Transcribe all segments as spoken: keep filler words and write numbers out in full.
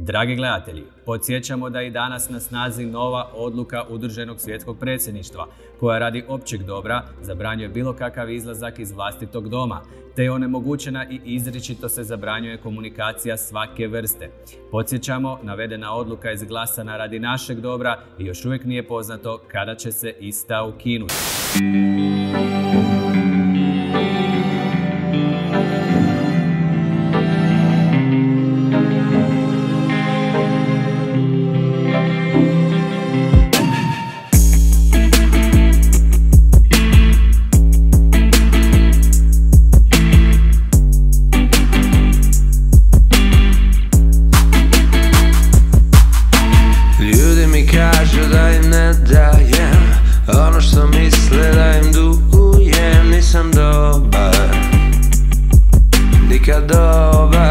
Dragi gledatelji, podsjećamo da je i danas na snazi nova odluka Udruženog svjetskog predsjedništva, koja radi općeg dobra zabranjuje bilo kakav izlazak iz vlastitog doma, te je onemogućena i izričito se zabranjuje komunikacija svake vrste. Podsjećamo, navedena odluka je izglasana radi našeg dobra i još uvijek nije poznato kada će se ista ukinuti. Kažu da im ne dajem ono što misle da im dugujem. Nisam dobar, nikad dobar.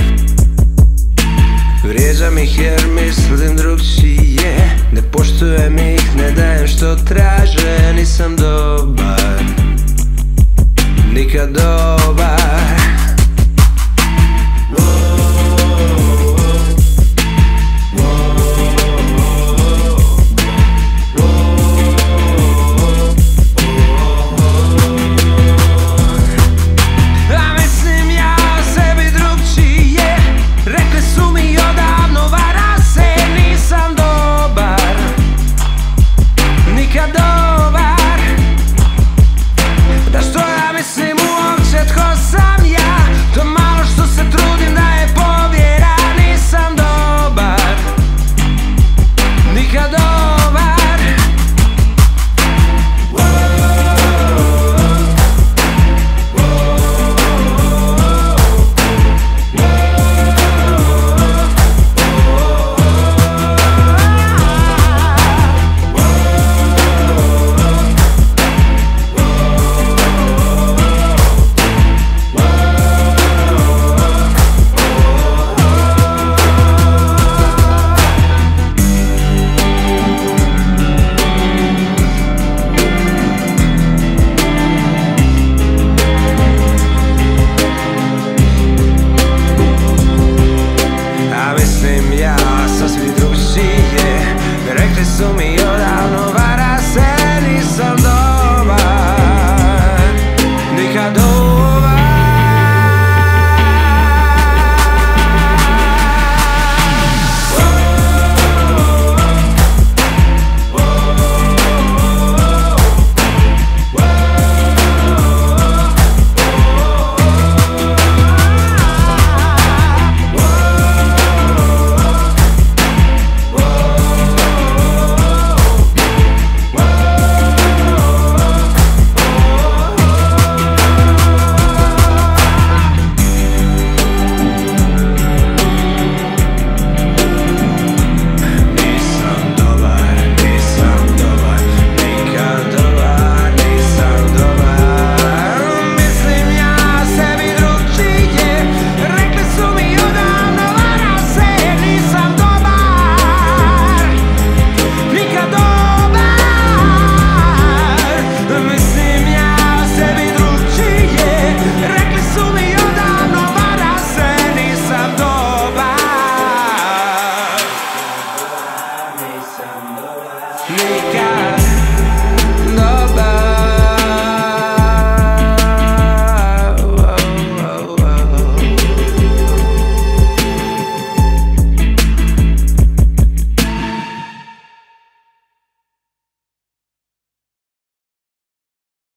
Vrijeđam ih jer mislim drugčije, ne poštujem ih, ne dajem što traže.